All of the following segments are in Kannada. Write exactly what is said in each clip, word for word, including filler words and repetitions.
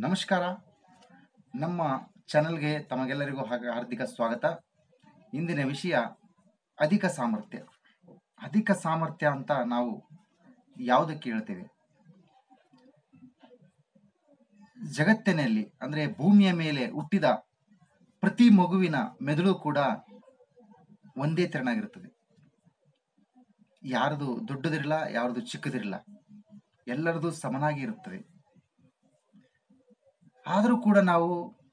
ನಮಸ್ಕಾರ. ನಮ್ಮ ಚಾನಲ್ಗೆ ತಮಗೆಲ್ಲರಿಗೂ ಹಾರ್ದಿಕ ಸ್ವಾಗತ. ಇಂದಿನ ವಿಷಯ ಅಧಿಕ ಸಾಮರ್ಥ್ಯ. ಅಧಿಕ ಸಾಮರ್ಥ್ಯ ಅಂತ ನಾವು ಯಾವುದಕ್ಕೆ ಹೇಳ್ತೇವೆ? ಜಗತ್ತಿನಲ್ಲಿ ಅಂದರೆ ಭೂಮಿಯ ಮೇಲೆ ಹುಟ್ಟಿದ ಪ್ರತಿ ಮಗುವಿನ ಮೆದುಳು ಕೂಡ ಒಂದೇ ತೆರನಾಗಿರುತ್ತದೆ. ಯಾರದು ದೊಡ್ಡದಿರಲ್ಲ, ಯಾರದು ಚಿಕ್ಕದಿರಲ್ಲ, ಎಲ್ಲರದು ಸಮನಾಗಿ ಇರುತ್ತದೆ. ಆದರೂ ಕೂಡ ನಾವು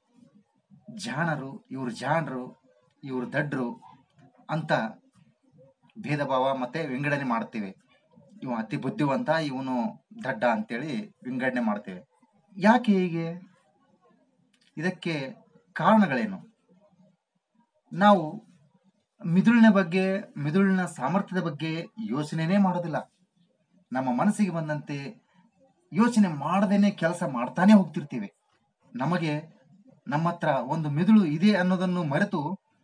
ಜಾಣರು, ಇವರು ಜಾಣರು, ಇವರು ದಡ್ಡರು ಅಂತ ಭೇದ ಭಾವ ಮತ್ತೆ ವಿಂಗಡಣೆ ಮಾಡ್ತೇವೆ. ಇವ ಅತಿ ಬುದ್ಧಿವಂತ, ಇವನು ದಡ್ಡ ಅಂತೇಳಿ ವಿಂಗಡಣೆ ಮಾಡ್ತೇವೆ. ಯಾಕೆ ಹೀಗೆ? ಇದಕ್ಕೆ ಕಾರಣಗಳೇನು? ನಾವು ಮಿದುಳಿನ ಬಗ್ಗೆ, ಮಿದುಳಿನ ಸಾಮರ್ಥ್ಯದ ಬಗ್ಗೆ ಯೋಚನೆನೇ ಮಾಡೋದಿಲ್ಲ. ನಮ್ಮ ಮನಸ್ಸಿಗೆ ಬಂದಂತೆ ಯೋಚನೆ ಮಾಡದೇನೆ ಕೆಲಸ ಮಾಡ್ತಾನೆ ಹೋಗ್ತಿರ್ತೀವಿ. ನಮಗೆ ನಮ್ಮ ಹತ್ರ ಒಂದು ಮಿದುಳು ಇದೆ ಅನ್ನೋದನ್ನು ಮರೆತು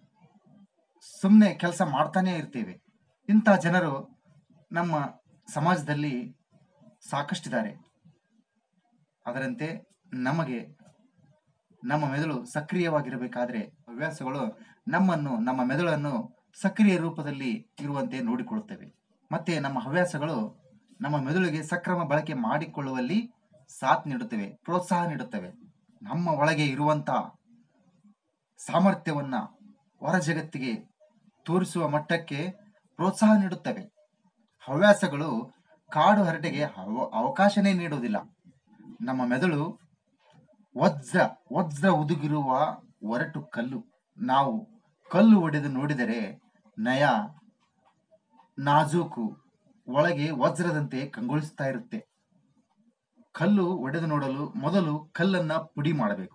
ಸುಮ್ಮನೆ ಕೆಲಸ ಮಾಡ್ತಾನೆ ಇರ್ತೇವೆ. ಇಂಥ ಜನರು ನಮ್ಮ ಸಮಾಜದಲ್ಲಿ ಸಾಕಷ್ಟಿದ್ದಾರೆ. ಅದರಂತೆ ನಮಗೆ ನಮ್ಮ ಮೆದುಳು ಸಕ್ರಿಯವಾಗಿರಬೇಕಾದ್ರೆ ಹವ್ಯಾಸಗಳು ನಮ್ಮನ್ನು, ನಮ್ಮ ಮೆದುಳನ್ನು ಸಕ್ರಿಯ ರೂಪದಲ್ಲಿ ಇರುವಂತೆ ನೋಡಿಕೊಳ್ಳುತ್ತವೆ. ಮತ್ತೆ ನಮ್ಮ ಹವ್ಯಾಸಗಳು ನಮ್ಮ ಮೆದುಳಿಗೆ ಸಕ್ರಮ ಬಳಕೆ ಮಾಡಿಕೊಳ್ಳುವಲ್ಲಿ ಸಾಥ್ ನೀಡುತ್ತವೆ, ಪ್ರೋತ್ಸಾಹ ನೀಡುತ್ತವೆ. ನಮ್ಮ ಒಳಗೆ ಇರುವಂತ ಸಾಮರ್ಥ್ಯವನ್ನ ಹೊರ ಜಗತ್ತಿಗೆ ತೋರಿಸುವ ಮಟ್ಟಕ್ಕೆ ಪ್ರೋತ್ಸಾಹ ನೀಡುತ್ತವೆ. ಹವ್ಯಾಸಗಳು ಕಾಡು ಹರಟೆಗೆ ಅವಕಾಶನೇ ನೀಡುವುದಿಲ್ಲ. ನಮ್ಮ ಮೆದುಳು ವಜ್ರ ವಜ್ರ ಉದುಗಿರುವ ಒರಟು ಕಲ್ಲು. ನಾವು ಕಲ್ಲು ಒಡೆದು ನೋಡಿದರೆ ನಯ, ನಾಜೂಕು, ಒಳಗೆ ವಜ್ರದಂತೆ ಕಂಗೊಳಿಸ್ತಾ ಇರುತ್ತೆ. ಕಲ್ಲು ಒಡೆದು ನೋಡಲು ಮೊದಲು ಕಲ್ಲನ್ನ ಪುಡಿ ಮಾಡಬೇಕು.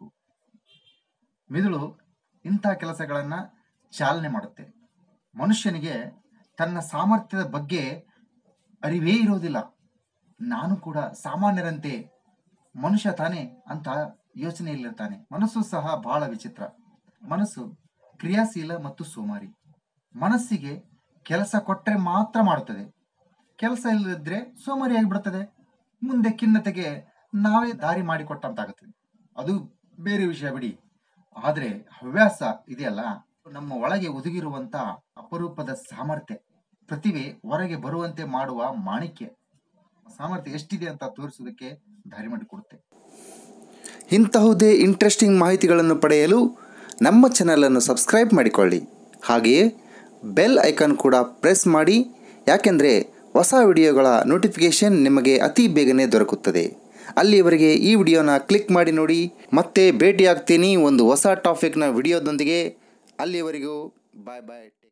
ಮಿದುಳು ಇಂಥ ಕೆಲಸಗಳನ್ನ ಚಾಲನೆ ಮಾಡುತ್ತೆ. ಮನುಷ್ಯನಿಗೆ ತನ್ನ ಸಾಮರ್ಥ್ಯದ ಬಗ್ಗೆ ಅರಿವೇ ಇರೋದಿಲ್ಲ. ನಾನು ಕೂಡ ಸಾಮಾನ್ಯರಂತೆ ಮನುಷ್ಯ ತಾನೆ ಅಂತ ಯೋಚನೆಯಲ್ಲಿರ್ತಾನೆ. ಮನಸ್ಸು ಸಹ ಬಹಳ ವಿಚಿತ್ರ. ಮನಸ್ಸು ಕ್ರಿಯಾಶೀಲ ಮತ್ತು ಸೋಮಾರಿ. ಮನಸ್ಸಿಗೆ ಕೆಲಸ ಕೊಟ್ಟರೆ ಮಾತ್ರ ಮಾಡುತ್ತದೆ. ಕೆಲಸ ಇಲ್ಲದಿದ್ರೆ ಸೋಮಾರಿ ಆಗಿಬಿಡುತ್ತದೆ. ಮುಂದೆ ಖಿನ್ನತೆಗೆ ನಾವೇ ದಾರಿ ಮಾಡಿಕೊಟ್ಟಂತಾಗುತ್ತದೆ. ಅದು ಬೇರೆ ವಿಷಯ ಬಿಡಿ. ಆದರೆ ಹವ್ಯಾಸ ಇದೆಯಲ್ಲ, ನಮ್ಮ ಒಳಗೆ ಒದಗಿರುವಂತ ಅಪರೂಪದ ಸಾಮರ್ಥ್ಯ, ಪ್ರತಿಭೆ ಹೊರಗೆ ಬರುವಂತೆ ಮಾಡುವ ಮಾಣಿಕ್ಯ. ಸಾಮರ್ಥ್ಯ ಎಷ್ಟಿದೆ ಅಂತ ತೋರಿಸೋದಕ್ಕೆ ದಾರಿ ಮಾಡಿಕೊಡುತ್ತೆ. ಇಂತಹುದೇ ಇಂಟ್ರೆಸ್ಟಿಂಗ್ ಮಾಹಿತಿಗಳನ್ನು ಪಡೆಯಲು ನಮ್ಮ ಚಾನಲನ್ನು ಸಬ್ಸ್ಕ್ರೈಬ್ ಮಾಡಿಕೊಳ್ಳಿ. ಹಾಗೆಯೇ ಬೆಲ್ ಐಕಾನ್ ಕೂಡ ಪ್ರೆಸ್ ಮಾಡಿ. ಯಾಕೆಂದರೆ ಹೊಸ ವಿಡಿಯೋಗಳ ನೋಟಿಫಿಕೇಷನ್ ನಿಮಗೆ ಅತಿ ಬೇಗನೆ ದೊರಕುತ್ತದೆ. ಅಲ್ಲಿಯವರೆಗೆ ಈ ವಿಡಿಯೋನ ಕ್ಲಿಕ್ ಮಾಡಿ ನೋಡಿ. ಮತ್ತೆ ಭೇಟಿಯಾಗ್ತೀನಿ ಒಂದು ಹೊಸ ಟಾಪಿಕ್ನ ವಿಡಿಯೋದೊಂದಿಗೆ. ಅಲ್ಲಿಯವರೆಗೂ ಬಾಯ್ ಬಾಯ್.